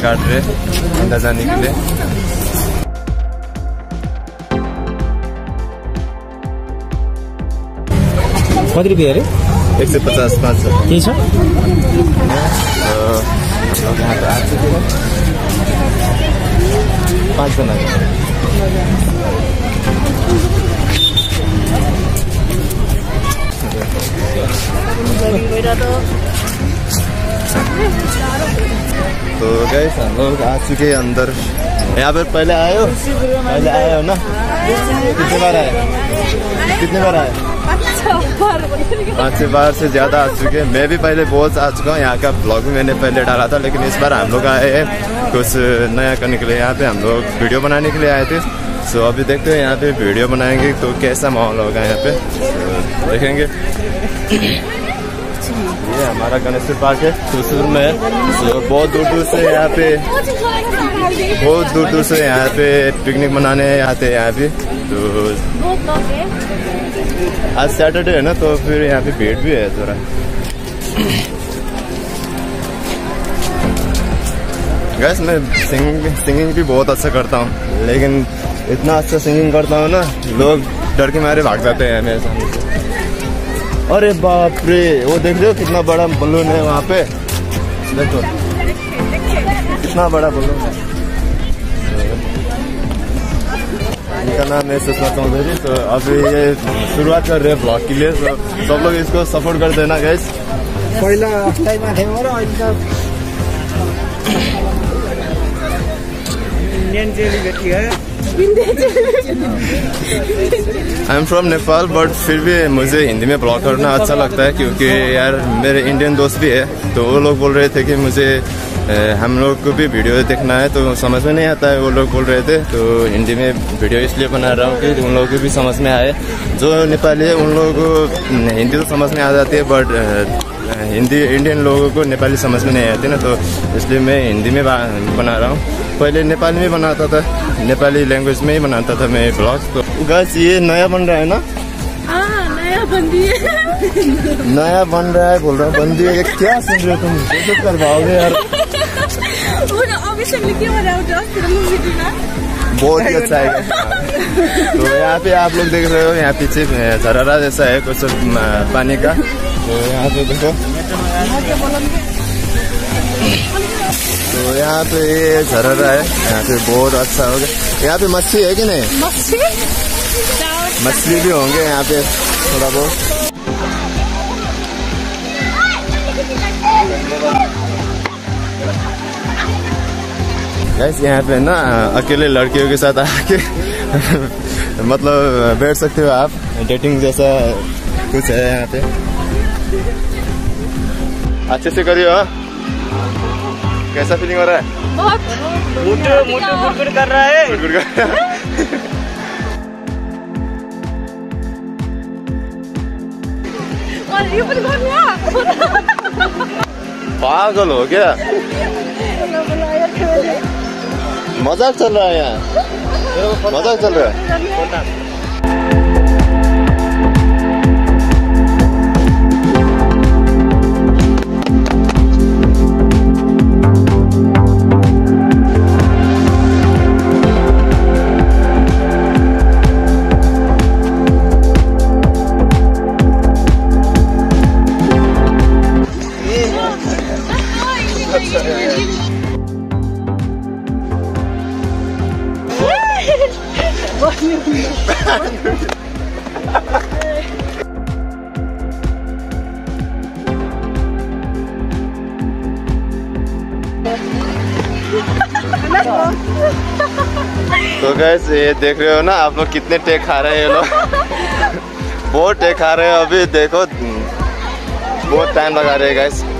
काट रहे अंदर जाने के लिए। कति रुपियाँ अरे? 150 500 के छ? यहाँ पे आ चुके हैं 5 जना। तो गाइस हम लोग आ चुके हैं अंदर। यहाँ पर पहले आए हो ना? कितने बार आए? 5 बार से ज्यादा आ चुके हैं। मैं भी पहले बहुत आ चुका हूँ। यहाँ का ब्लॉग भी मैंने पहले डाला था, लेकिन इस बार हम लोग आए हैं कुछ नया करने के लिए। यहाँ पे हम लोग वीडियो बनाने के लिए आए थे। सो अभी देखते हैं यहाँ पे वीडियो बनाएंगे तो कैसा माहौल होगा यहाँ पे, तो देखेंगे। ये हमारा गणेश पार्क है, सुसुर में है। तो बहुत दूर दूर से यहाँ पे पिकनिक मनाने आते हैं यहाँ पे। तो आज सैटरडे है ना, तो फिर यहाँ पे भीड़ भी है थोड़ा। गैस मैं सिंगिंग भी बहुत अच्छा करता हूँ, लेकिन इतना अच्छा सिंगिंग करता हूँ ना, लोग डर के मारे भाग जाते हैं मेरे सामने से। अरे बाप रे, वो देख रहे हो कितना बड़ा बलून है वहाँ पे, देखो कितना बड़ा बलून है। इनका नाम है सुषमा चौधरी। तो अभी ये शुरुआत कर रहे हैं ब्लॉग के लिए, तो सब लोग इसको सपोर्ट कर देना गाइस। पहिला टाइममा थियो र अहिले त इंडियन जेली बैठी है। I am from Nepal, but फिर भी मुझे हिंदी में ब्लॉग करना अच्छा लगता है, क्योंकि यार मेरे इंडियन दोस्त भी है, तो वो लोग बोल रहे थे कि मुझे हम लोग को भी वीडियो देखना है, तो समझ में नहीं आता है, वो लोग बोल रहे थे। तो हिंदी में वीडियो इसलिए बना रहा हूँ कि उन लोगों को भी समझ में आए। जो नेपाली है उन लोगों को हिंदी तो समझ में आ जाती है, बट हिंदी इंडियन लोगों को नेपाली समझ में नहीं आती ना, तो इसलिए मैं हिंदी में बना रहा हूँ। पहले नेपाली में बनाता था, नेपाली लैंग्वेज में ही बनाता था मैं ब्लॉग। तो गाइस ये नया बन रहा है ना? नया बन रहा है बोल रहा है, बंदी है क्या सुन रहे हो तुम? तो करवाओगे यार। बहुत ही अच्छा है। तो यहाँ पे आप लोग देख रहे हो, यहाँ पीछे झररा जैसा है कुछ पानी का। तो यहाँ पे देखो, तो यहाँ पे ये झररा है, यहाँ पे बहुत अच्छा हो गया। यहाँ पे मछली है कि नहीं? मछली भी होंगे यहाँ पे थोड़ा बहुत। गाइस यहाँ पे ना अकेले लड़कियों के साथ आके मतलब बैठ सकते हो आप, डेटिंग जैसा कुछ है यहाँ पे। अच्छे से करियो। कैसा फीलिंग हो रहा है? बहुत गुड़ कर रहा है। पागल हो गया, मजाक चल रहा है यहाँ, मजाक चल रहा है। तो गैस ये देख रहे हो ना आप लोग, कितने टेक खा रहे हैं ये लोग। बहुत टेक खा रहे हैं अभी, देखो बहुत टाइम लगा रहे हैं गैस।